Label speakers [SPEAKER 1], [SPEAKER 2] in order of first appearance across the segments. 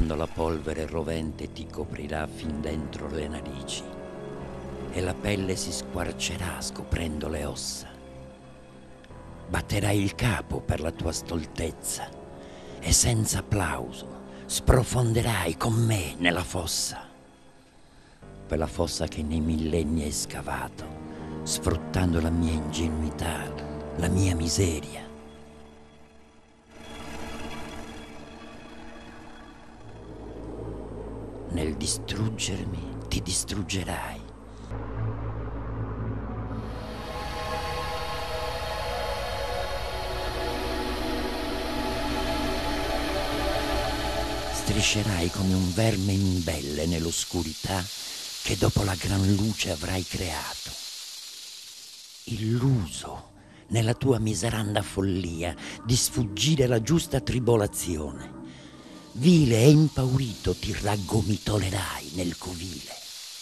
[SPEAKER 1] quando la polvere rovente ti coprirà fin dentro le narici e la pelle si squarcerà scoprendo le ossa. Batterai il capo per la tua stoltezza e senza applauso sprofonderai con me nella fossa, quella fossa che nei millenni hai scavato, sfruttando la mia ingenuità, la mia miseria. Nel distruggermi, ti distruggerai. Striscerai come un verme imbelle nell'oscurità che dopo la gran luce avrai creato. Illuso nella tua miseranda follia di sfuggire la giusta tribolazione, vile e impaurito ti raggomitolerai nel covile.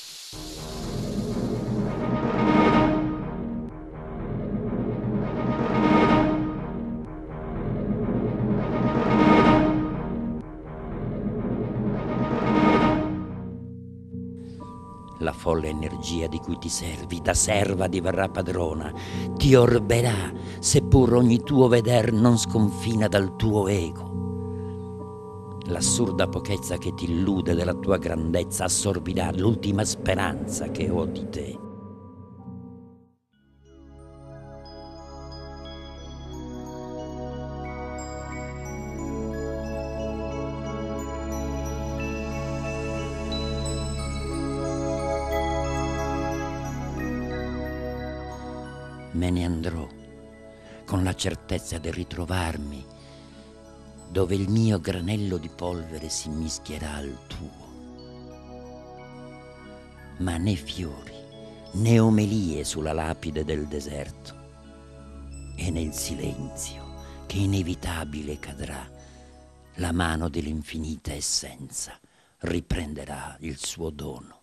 [SPEAKER 1] La folle energia di cui ti servi da serva diverrà padrona, ti orberà, seppur ogni tuo veder non sconfina dal tuo ego. L'assurda pochezza che ti illude della tua grandezza assorbirà l'ultima speranza che ho di te. Me ne andrò con la certezza di ritrovarmi dove il mio granello di polvere si mischierà al tuo. Ma né fiori né omelie sulla lapide del deserto, e nel silenzio che inevitabile cadrà la mano dell'infinita essenza riprenderà il suo dono.